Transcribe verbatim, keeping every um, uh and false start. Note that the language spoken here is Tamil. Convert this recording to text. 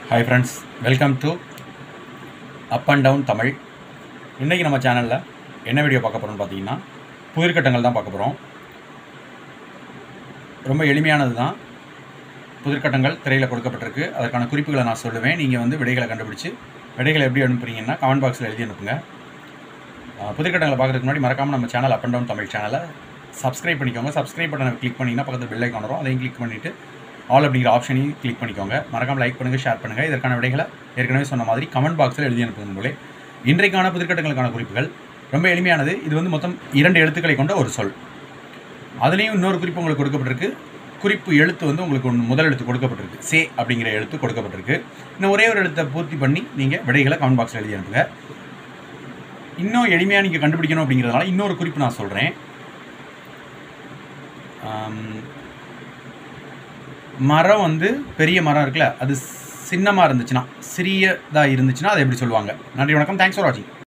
Hi friends, welcome to Up and Down Tamil. இன்னைக்கு நம்ம சேனல்ல என்ன வீடியோ பார்க்க போறோம்னு பாத்தீங்கன்னா புதிர்கட்டங்கள் தான் பார்க்க போறோம். ரொம்ப எளிமையானது தான். புதிர்கட்டங்கள் திரையில கொடுக்கப்பட்டிருக்கு. அதற்கான குறிப்புகளை நான் சொல்லுவேன். நீங்க வந்து விடைகளை கண்டுபிடிச்சு விடைகளை எப்படி அனுப்புறீங்கன்னா கமெண்ட் பாக்ஸ்ல எழுதி அனுப்புங்க. புதிர்கட்டங்களை பார்க்கிறதுக்கு முன்னாடி மறக்காம நம்ம channel Up and Down Tamil சேனலை சப்ஸ்கிரைப் பண்ணிக்கோங்க. சப்ஸ்கிரைப் பட்டனை கிளிக் பண்ணீங்கன்னா பக்கத்துல பெல் ஐகான் வரும். அதையும் கிளிக் பண்ணிட்டு ஆல் அப்படிங்கிற ஆப்ஷனையும் கிளிக் பண்ணிக்கோங்க. மறக்காம லைக் பண்ணுங்கள், ஷேர் பண்ணுங்கள். இதற்கான விடைகளை ஏற்கனவே சொன்ன மாதிரி கமெண்ட் பாக்ஸில் எழுதி அனுப்புங்க. போலே இன்றைக்கான புதிர்கட்டங்களுக்கான குறிப்புகள் ரொம்ப எளிமையானது. இது வந்து மொத்தம் இரண்டு எழுத்துக்களை கொண்ட ஒரு சொல். அதுலேயும் இன்னொரு குறிப்பு உங்களுக்கு கொடுக்கப்பட்டிருக்கு. குறிப்பு எழுத்து வந்து உங்களுக்கு ஒன்று முதல் எழுத்து கொடுக்கப்பட்டிருக்கு. சே அப்படிங்கிற எழுத்து கொடுக்கப்பட்டிருக்கு. இன்னும் ஒரே ஒரு எழுத்தை பூர்த்தி பண்ணி நீங்கள் விடைகளை கமெண்ட் பாக்ஸில் எழுதி அனுப்புங்க. இன்னும் எளிமையாக நீங்கள் கண்டுபிடிக்கணும் அப்படிங்கிறதுனால இன்னொரு குறிப்பு நான் சொல்கிறேன். மரம் வந்து பெரிய மரம் இருக்குல்ல, அது சின்னமாக இருந்துச்சுன்னா சிறியதாக இருந்துச்சுன்னா அதை எப்படி சொல்லுவாங்க? நன்றி, வணக்கம். தேங்க்ஸ் ஃபார் வாட்சிங்.